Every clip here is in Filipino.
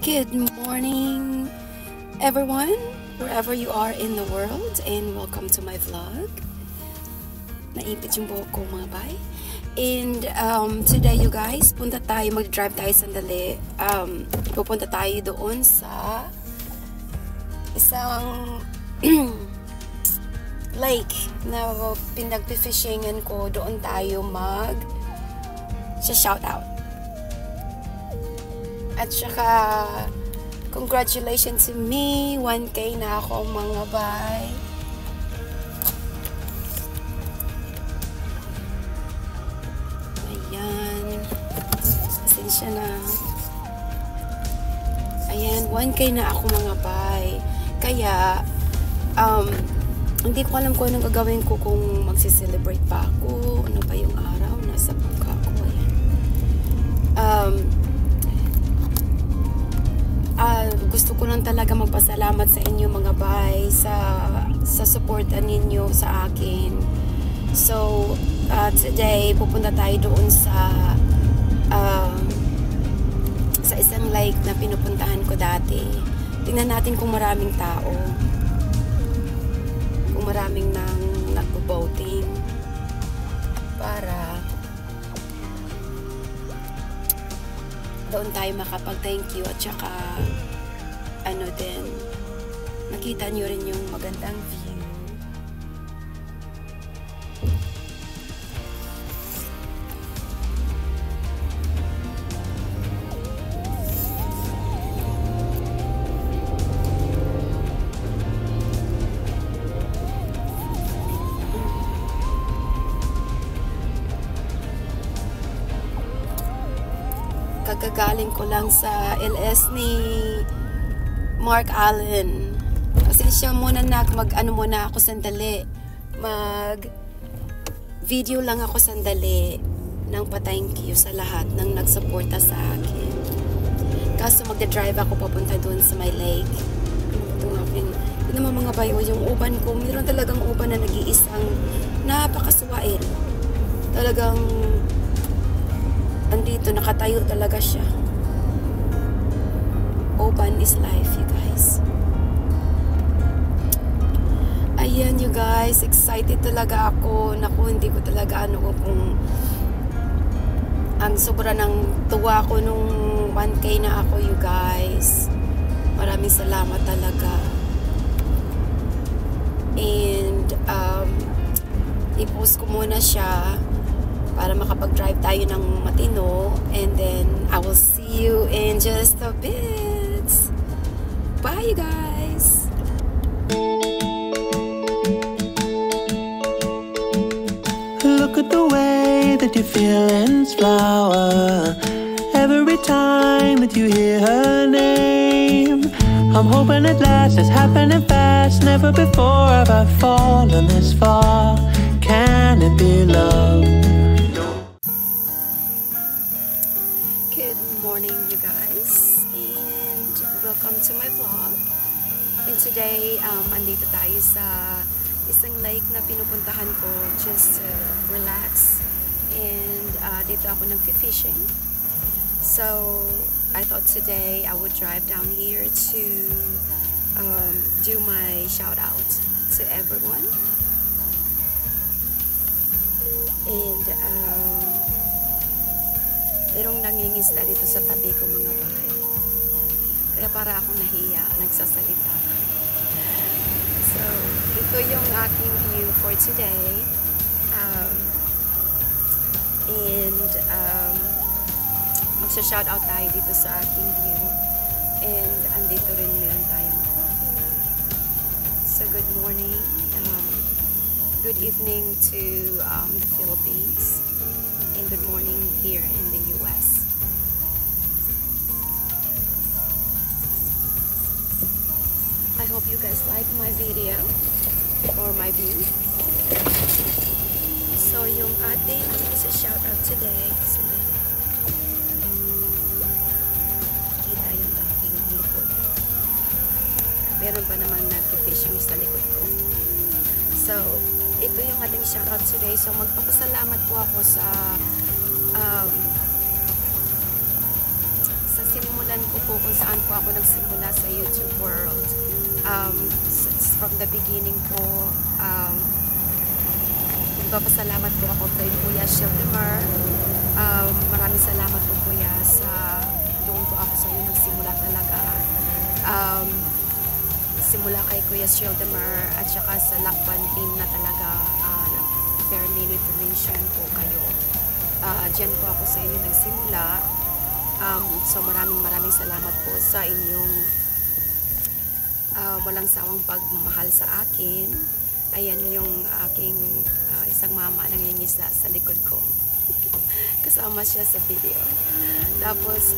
Good morning, everyone, wherever you are in the world, and welcome to my vlog. Naipit yung buhok ko, mga bay. And today, you guys, mag-drive tayo sandali. Pupunta tayo doon sa isang lake na pinag-fishingan ko. Doon tayo shout out. At saka, congratulations to me. 1K na ako, mga bay. Ayan. Pasensya na. Ayan, 1K na ako, mga bay. Kaya, hindi ko alam kung anong gagawin ko kung magsi-celebrate pa ako. Ano ba yung araw? Nasa buka ko. Ayan. Gusto ko lang talaga magpasalamat sa inyo, mga bay, sa suporta ninyo sa akin. So, today, pupunta tayo doon sa isang lake na pinupuntahan ko dati. Tingnan natin kung maraming tao. Kung maraming nang nagbo-boating. Para doon tayo makapag-thank you at saka ano din, makita nyo rin yung magandang view. Kagagaling ko lang sa LS ni Mark Allen. Kasi siya muna mag-ano muna ako sandali. Mag-video lang ako sandali ng pa-thank you sa lahat ng nagsuporta sa akin. Kaso magda-drive ako papunta doon sa my lake. Ito naman, mga bayo, yung uban ko. Mayroon talagang uban na nag-iisang napakaswain. Talagang andito, nakatayo talaga siya. Open is life, you guys. Ayan, you guys. Excited talaga ako. Naku, hindi ko talaga kung ang sobra ng tuwa ko nung 1K na ako, you guys. Maraming salamat talaga. And i-post ko muna siya para makapag-drive tayo ng matino, and then I will see you in just a bit. Bye, you guys. Look at the way that your feelings flower every time that you hear her name. I'm hoping at last it's happening fast. Never before have I fallen this far. Can it be love? Good morning, you guys, and welcome to my vlog. And today, andito tayo sa isang lake na pinupuntahan ko just to relax. And dito ako nag-fishing. So, I thought today I would drive down here to do my shout out to everyone. And merong nangingisda dito sa tabi ko, mga bahay. Kaya para akong nahiya, nagsasalita. So, ito yung aking view for today. Magsha-shout out tayo dito sa aking view. And andito rin meron tayong coffee. So, good morning. Good evening to the Philippines. And good morning here in the US. I hope you guys like my video or my view. So, yung ating is a shout out today. Kita yung aking likod. Meron ba naman nag-fishing sa likod ko? So, ito yung ating shout out today. So, magpapasalamat po ako sa sinimulan alam ko po kung saan po ako nagsimula sa YouTube world. From the beginning po, nagpapasalamat po ako kay Kuya Shildemar. Maraming salamat po Kuya sa doon po ako sa iyo nagsimula talaga. Simula kay Kuya Shildemar at saka sa Lakban team na talaga permanent to mention po kayo. Diyan po ako sa inyo nagsimula. So maraming salamat po sa inyong walang sawang pagmamahal sa akin. Ayan yung aking isang mama nangingisda sa likod ko. Kasama siya sa video. Tapos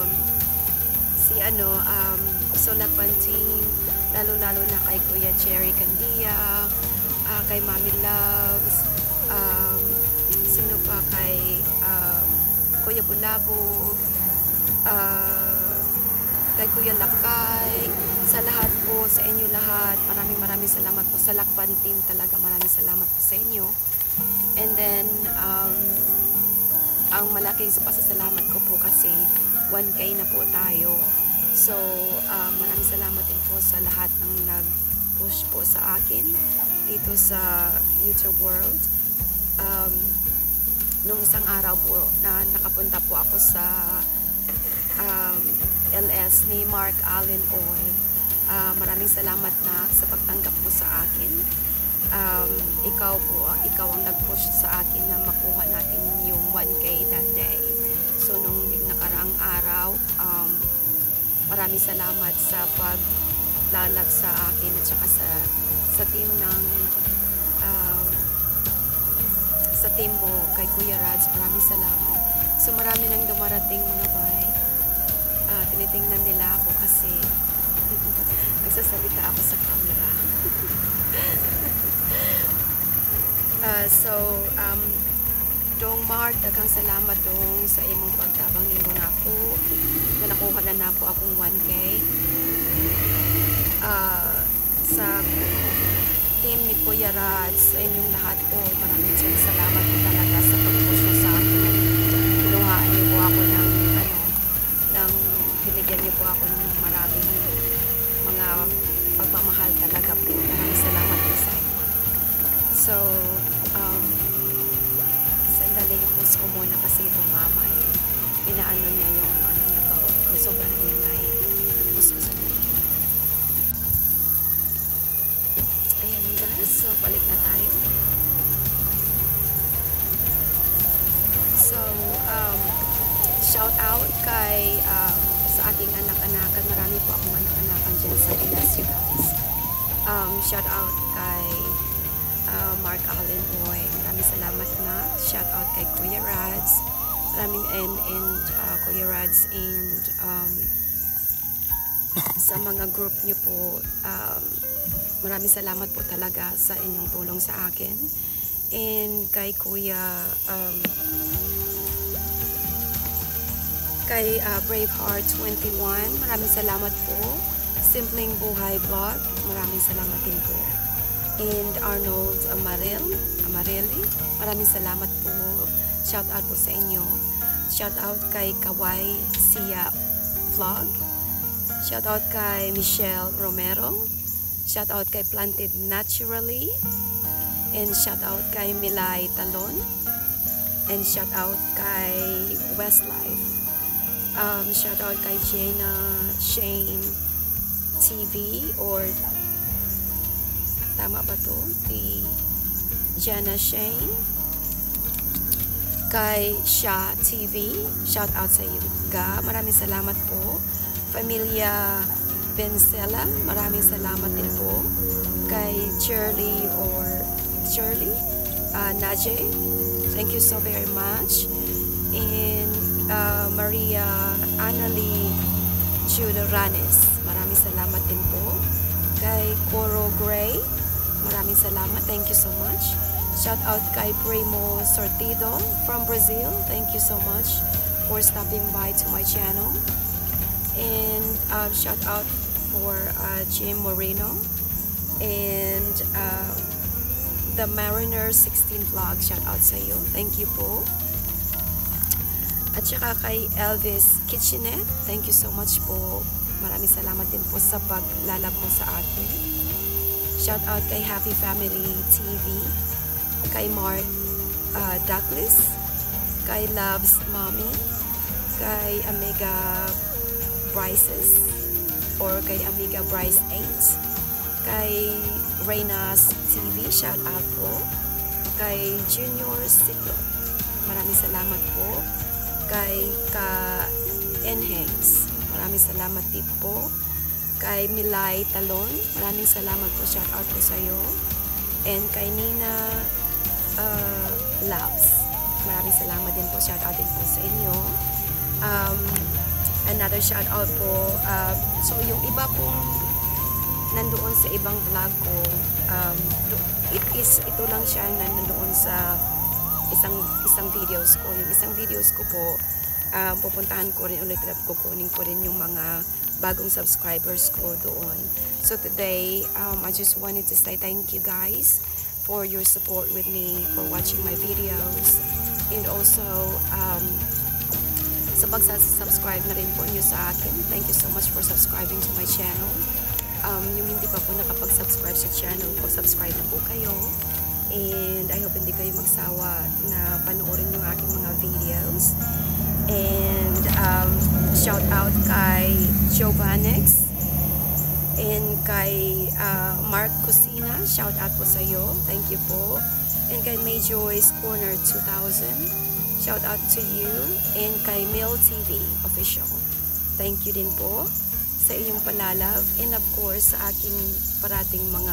so Lakban team, lalo na kay Kuya Cherry Candia, kay Mami Loves, sino pa kay Kuya Bulabog, kay Kuya Lakay, sa lahat po, sa inyo lahat, maraming salamat po sa Lakban team talaga, maraming salamat po sa inyo. And then ang malaking pasasalamat ko po kasi 1K na po tayo. So maraming salamat din po sa lahat ng nag-push po sa akin dito sa YouTube world. Nung isang araw po na nakapunta po ako sa LS ni Mark Allen Oy. Maraming salamat na sa pagtanggap mo sa akin. Ikaw ang nag-push sa akin na makuha natin yung 1K that day. So nung nakaraang araw, maraming salamat sa paglalag sa akin at saka sa team ng sa team mo kay Kuya Rads. Maraming salamat. So marami nang dumarating mga bay. Tinitingnan nila ako kasi nagsasalita ako sa camera. Dong Mark, daghang salamat dong sa imong pagtabang nimo na ako na nakuha na po akong 1K. Sa team ni Kuya Rads, sa inyong lahat po, maraming salamat po talaga sa pag-push sa akin. Kinuhaan niyo po ako ng binigyan niyo po ako ng maraming mga pagmamahal talaga po. Maraming salamat po sa inyo. So, sandali i-post ko muna kasi itong mama inaano niya yung niya pa sobrang ingay. Post ko sandali. Ayan guys, so balik na tayo. So, shout out kay sa aking anak-anakan. Marami po akong anak-anakan dyan sa Pinas, you guys. Shout out kay Mark Allen Oy. Maraming salamat na. Shout out kay Kuya Rads. Maraming and Kuya Rads and sa mga group niyo po. Maraming salamat po talaga sa inyong tulong sa akin. And kay Kuya kay Braveheart 21, maraming salamat po. Simpleng Buhay Vlog, maraming salamat din po. And Arnold Amarelli, maraming salamat po. Shout out po sa inyo. Shout out kay Kawai Sia Vlog. Shout out kay Michelle Romero. Shout out kay Planted Naturally. And shout out kay Milay Talon. And shout out kay Westlife. Shout out kay Jana Shane TV or tama ba to? Jana Shane. Kay Sha TV. Shout out sa iyo. Maraming salamat po. Familia Bencela. Maraming salamat din po. Kay Shirley Naje. Thank you so very much. And Maria Annalie Judoranes, maraming salamat din po. Kay Coro Gray, maraming salamat, thank you so much. Shout out kay Primo Sortido from Brazil, thank you so much for stopping by to my channel. And shout out for Jim Moreno and the Mariner 16 vlog, shout out sa iyo, thank you po. At saka kay Elvis Kitchenette, thank you so much po. Maraming salamat din po sa paglalab mo sa akin. Shout out kay Happy Family TV, kay Mark Douglas, kay Loves Mommy, kay Amiga Bryces, or kay Amiga Bryce 8, kay Reyna's TV, shout out po, kay Junior Ciclo, maraming salamat po, kay Enhangs, maraming salamat din po, kay Milay Talon, maraming salamat po, shout out po sa iyo, and kay Nina Loves, maraming salamat din po, shout out din po sa inyo. Another shout out po, so yung iba pong nandoon sa ibang vlog ko, ito lang siya na nandoon sa isang videos ko. Yung isang videos ko po, pupuntahan ko rin ulit at kukunin ko rin yung mga bagong subscribers ko doon. So today, I just wanted to say thank you guys for your support with me, for watching my videos, and also sa pag-subscribe na rin po nyo sa akin. Thank you so much for subscribing to my channel. Yung hindi pa po nakapag-subscribe sa channel ko, subscribe na po kayo. And I hope hindi kayo magsawa na panoorin yung aking mga videos. And shout out kay Giovannex and kay Mark Cusina, shout out po sa iyo, thank you po. And kay Mayjoy's Corner 2000, shout out to you. And kay Mail TV Official, thank you din po sa iyong palalab. And of course sa aking parating mga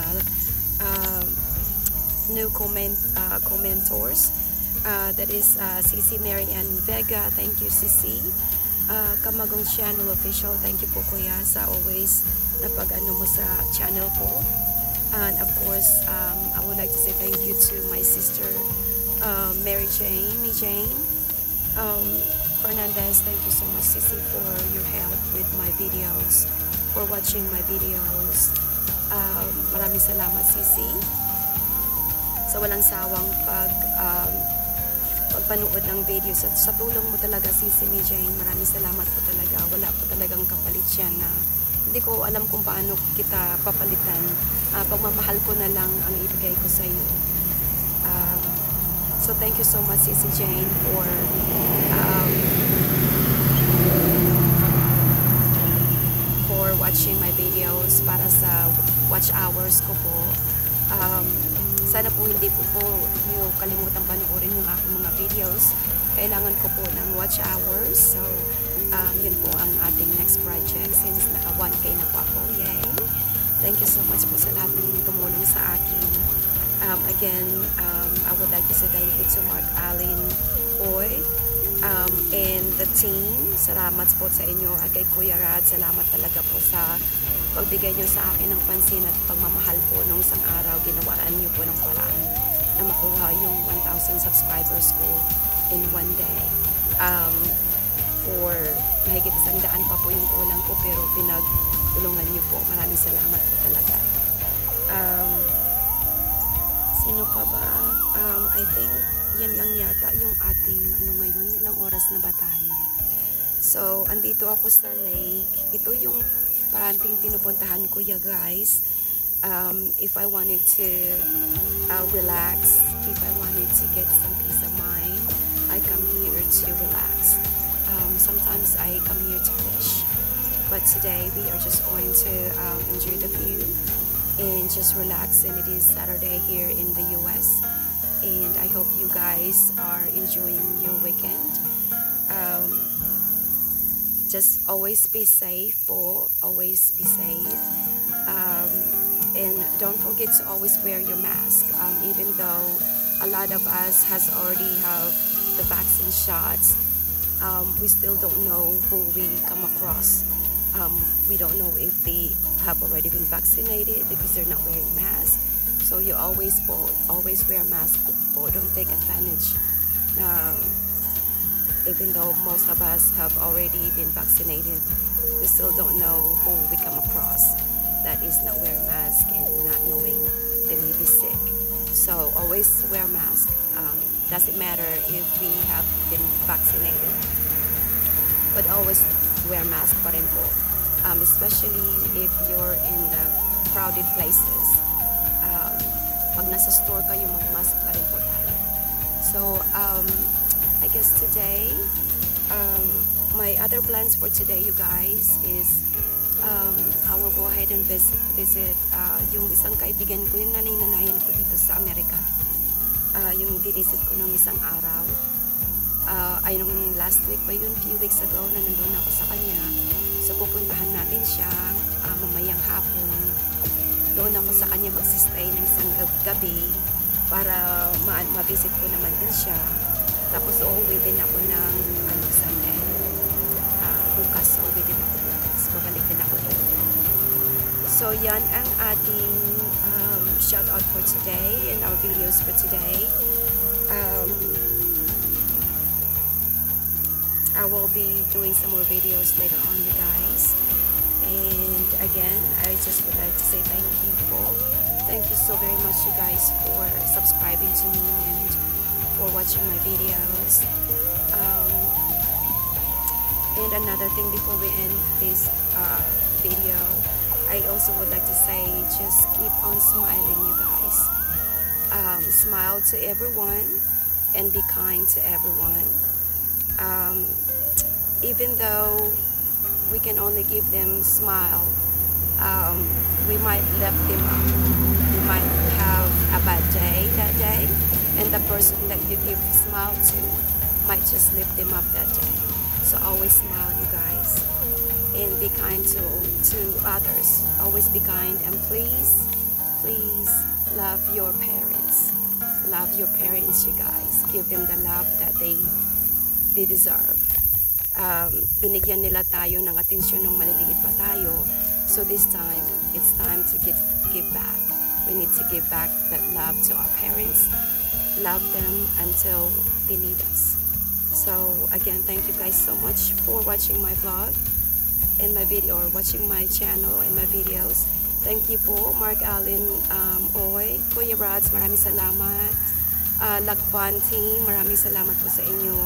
new commentors, that is Cici Marian Vega, thank you Cici. Kamagong Channel Official, thank you po kuya sa always na pag-ano mo sa channel ko. And of course, I would like to say thank you to my sister Mary Jane Fernandez. Thank you so much Cici for your help with my videos, for watching my videos. Maraming salamat Cici sa walang sawang pagpanood ng video. Sa tulong mo talaga Cici May Jane, maraming salamat po talaga. Wala po talagang kapalit yan na hindi ko alam kung paano kita papalitan. Pagmamahal ko na lang ang ibigay ko sa iyo. So thank you so much Cici Jane for watching my videos, para sa watch hours ko po. Sana po hindi po nyo kalimutan panoorin yung aking mga videos. Kailangan ko po ng watch hours. So, yun po ang ating next project since naka 1K na po ako. Yay! Thank you so much po sa lahat ng tumulong sa akin. Again, I would like to say thank you to Mark Allen Oy and the team. Salamat po sa inyo. At kay Kuya Rad, salamat talaga po sa pagbigay nyo sa akin ng pansin at pagmamahal po nung isang araw. Ginawaan nyo po ng paraan na makuha yung 1,000 subscribers ko in one day. For mahigit 100 pa po yung kulang ko, pero pinagtulungan nyo po. Maraming salamat po talaga. Sino pa ba? I think yan lang yata yung ating ngayon. Ilang oras na ba tayo? So, andito ako sa lake. Ito yung paranting pinupuntahan ko ya guys. If I wanted to relax, if I wanted to get some peace of mind, I come here to relax. Sometimes I come here to fish, but today we are just going to enjoy the view and just relax. And it is Saturday here in the US, and I hope you guys are enjoying your weekend. Just always be safe po, always be safe, and don't forget to always wear your mask. Even though a lot of us has already have the vaccine shots, we still don't know who we come across. We don't know if they have already been vaccinated because they're not wearing masks. So you always wear mask po. Don't take advantage. Even though most of us have already been vaccinated, we still don't know who we come across that is not wearing mask and not knowing they may be sick. So always wear mask. Doesn't matter if we have been vaccinated. but always wear mask pa rin po. Especially if you're in the crowded places. Pag nasa store kayo, mag-mask pa rin po tayo. So, I guess today, my other plans for today, you guys, is I will go ahead and visit yung isang kaibigan ko, yung nanay-nanayan ko dito sa Amerika. Yung visit ko nung isang araw. Ay nung last week pa yun, few weeks ago, na nandun ako sa kanya. So pupuntahan natin siya mamayang hapon. Doon ako sa kanya magsistay ng isang gabi para ma-visit ko naman din siya. Tapos uuwi din ako ng Sunday. Bukas, uuwi din ako bukas. Babalik din ako doon. So yan ang ating shout out for today and our videos for today. I will be doing some more videos later on, you guys. And again, I just would like to say thank you po. Thank you so very much, you guys, for subscribing to me and for watching my videos. And another thing before we end this video, I also would like to say, just keep on smiling, you guys. Smile to everyone and be kind to everyone. Even though we can only give them smile, we might lift them up. We might have a bad day that day, and the person that you give a smile to might just lift them up that day. So always smile, you guys, and be kind to others. Always be kind, and please love your parents. Love your parents, you guys. Give them the love that they deserve. Binigyan nila tayo ng atensyon nung maliliit pa tayo. So this time, it's time to give back. We need to give back that love to our parents. Love them until they need us. So again, thank you guys so much for watching my vlog and my video, or watching my channel and my videos. Thank you po, Mark Allen Oy, Kuya Rods, maraming salamat. Lagpan team, maraming salamat po sa inyo.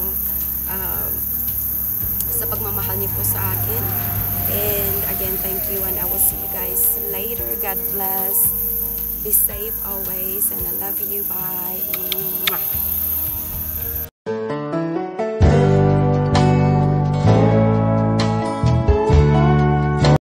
Sa pagmamahal niyo po sa akin. And again, thank you, and I will see you guys later. God bless. Be safe always, and I love you. Bye.